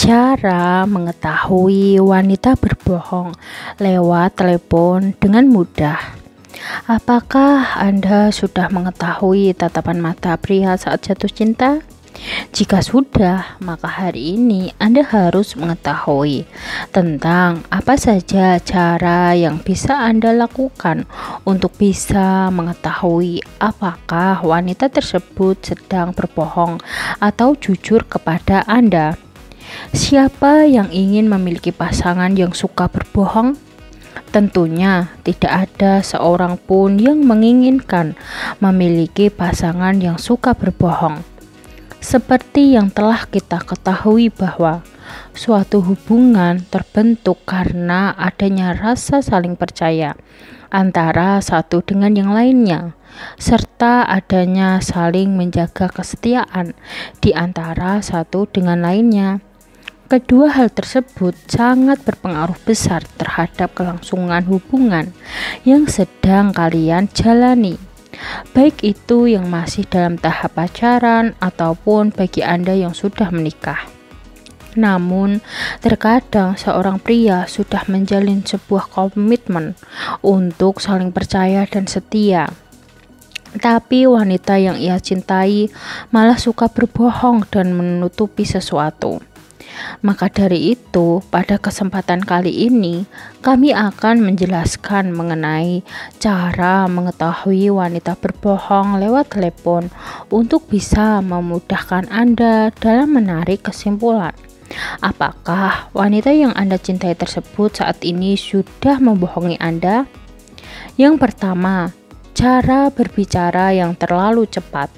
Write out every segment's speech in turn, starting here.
Cara mengetahui wanita berbohong lewat telepon dengan mudah. Apakah Anda sudah mengetahui tatapan mata pria saat jatuh cinta? Jika sudah, maka hari ini Anda harus mengetahui tentang apa saja cara yang bisa Anda lakukan untuk bisa mengetahui apakah wanita tersebut sedang berbohong atau jujur kepada Anda. Siapa yang ingin memiliki pasangan yang suka berbohong? Tentunya tidak ada seorang pun yang menginginkan memiliki pasangan yang suka berbohong. Seperti yang telah kita ketahui bahwa suatu hubungan terbentuk karena adanya rasa saling percaya antara satu dengan yang lainnya, serta adanya saling menjaga kesetiaan di antara satu dengan lainnya. Kedua hal tersebut sangat berpengaruh besar terhadap kelangsungan hubungan yang sedang kalian jalani, baik itu yang masih dalam tahap pacaran ataupun bagi Anda yang sudah menikah. Namun, terkadang seorang pria sudah menjalin sebuah komitmen untuk saling percaya dan setia, tapi wanita yang ia cintai malah suka berbohong dan menutupi sesuatu. Maka dari itu, pada kesempatan kali ini, kami akan menjelaskan mengenai cara mengetahui wanita berbohong lewat telepon untuk bisa memudahkan Anda dalam menarik kesimpulan. Apakah wanita yang Anda cintai tersebut saat ini sudah membohongi Anda? Yang pertama, cara berbicara yang terlalu cepat.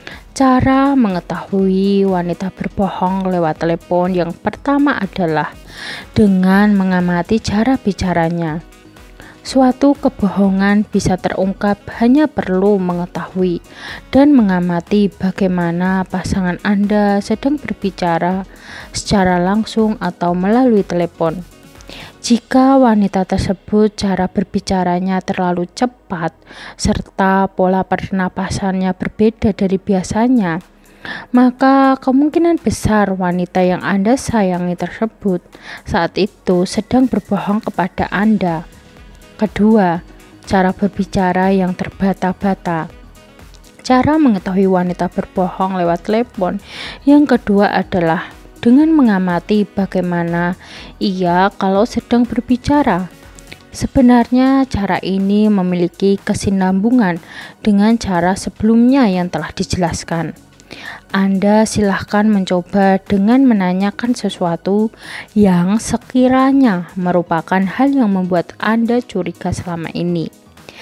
Cara mengetahui wanita berbohong lewat telepon yang pertama adalah dengan mengamati cara bicaranya. Suatu kebohongan bisa terungkap hanya perlu mengetahui dan mengamati bagaimana pasangan Anda sedang berbicara secara langsung atau melalui telepon. Jika wanita tersebut cara berbicaranya terlalu cepat serta pola pernapasannya berbeda dari biasanya, maka kemungkinan besar wanita yang Anda sayangi tersebut saat itu sedang berbohong kepada Anda. Kedua, cara berbicara yang terbata-bata. Cara mengetahui wanita berbohong lewat telepon yang kedua adalah dengan mengamati bagaimana ia kalau sedang berbicara. Sebenarnya cara ini memiliki kesinambungan dengan cara sebelumnya yang telah dijelaskan. Anda silahkan mencoba dengan menanyakan sesuatu yang sekiranya merupakan hal yang membuat Anda curiga selama ini.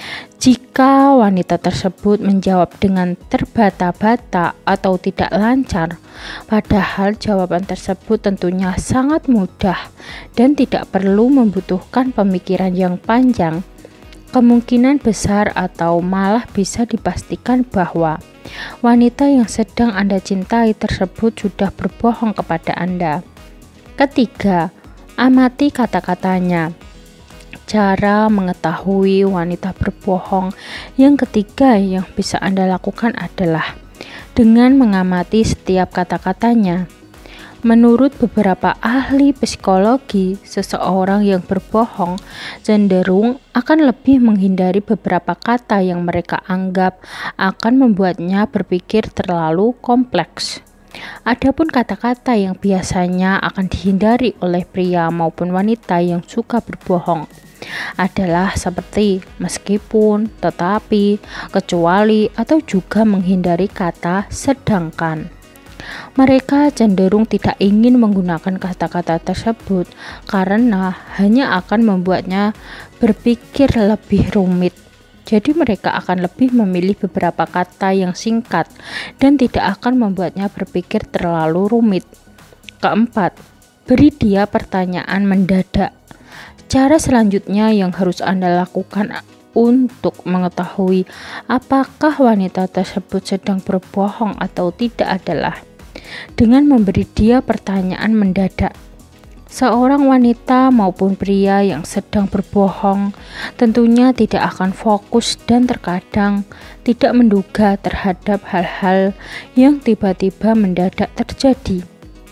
Jika wanita tersebut menjawab dengan terbata-bata atau tidak lancar, padahal jawaban tersebut tentunya sangat mudah dan tidak perlu membutuhkan pemikiran yang panjang, kemungkinan besar atau malah bisa dipastikan bahwa wanita yang sedang Anda cintai tersebut sudah berbohong kepada Anda. Ketiga, amati kata-katanya. Cara mengetahui wanita berbohong yang ketiga yang bisa Anda lakukan adalah dengan mengamati setiap kata-katanya. Menurut beberapa ahli psikologi, seseorang yang berbohong cenderung akan lebih menghindari beberapa kata yang mereka anggap akan membuatnya berpikir terlalu kompleks. Adapun kata-kata yang biasanya akan dihindari oleh pria maupun wanita yang suka berbohong adalah seperti meskipun, tetapi, kecuali, atau juga menghindari kata sedangkan. Mereka cenderung tidak ingin menggunakan kata-kata tersebut karena hanya akan membuatnya berpikir lebih rumit. Jadi mereka akan lebih memilih beberapa kata yang singkat dan tidak akan membuatnya berpikir terlalu rumit. Keempat, beri dia pertanyaan mendadak. Cara selanjutnya yang harus Anda lakukan untuk mengetahui apakah wanita tersebut sedang berbohong atau tidak adalah dengan memberi dia pertanyaan mendadak. Seorang wanita maupun pria yang sedang berbohong tentunya tidak akan fokus dan terkadang tidak menduga terhadap hal-hal yang tiba-tiba mendadak terjadi.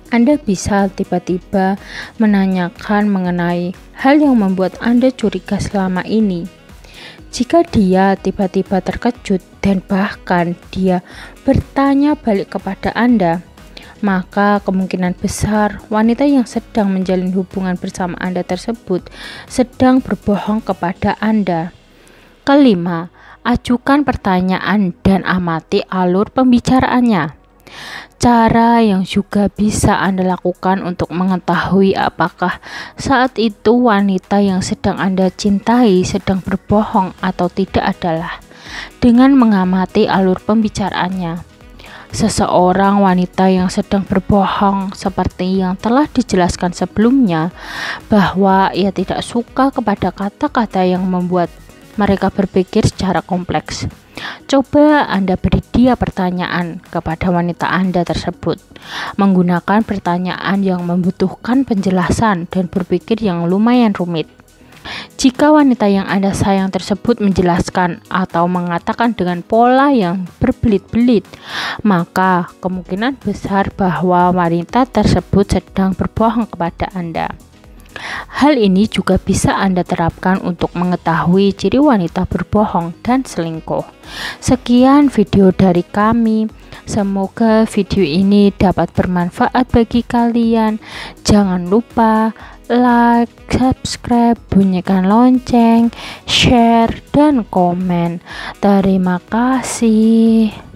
Anda bisa tiba-tiba menanyakan mengenai hal yang membuat Anda curiga selama ini. Jika dia tiba-tiba terkejut dan bahkan dia bertanya balik kepada Anda, maka kemungkinan besar wanita yang sedang menjalin hubungan bersama Anda tersebut sedang berbohong kepada Anda. Kelima, ajukan pertanyaan dan amati alur pembicaraannya. Cara yang juga bisa Anda lakukan untuk mengetahui apakah saat itu wanita yang sedang Anda cintai sedang berbohong atau tidak adalah dengan mengamati alur pembicaraannya. Seseorang wanita yang sedang berbohong seperti yang telah dijelaskan sebelumnya, bahwa ia tidak suka kepada kata-kata yang membuat mereka berpikir secara kompleks. Coba Anda beri dia pertanyaan kepada wanita Anda tersebut, menggunakan pertanyaan yang membutuhkan penjelasan dan berpikir yang lumayan rumit. Jika wanita yang Anda sayang tersebut menjelaskan atau mengatakan dengan pola yang berbelit-belit, maka kemungkinan besar bahwa wanita tersebut sedang berbohong kepada Anda. Hal ini juga bisa Anda terapkan untuk mengetahui ciri wanita berbohong dan selingkuh. Sekian video dari kami. Semoga video ini dapat bermanfaat bagi kalian. Jangan lupa like, subscribe, bunyikan lonceng, share, dan komen. Terima kasih.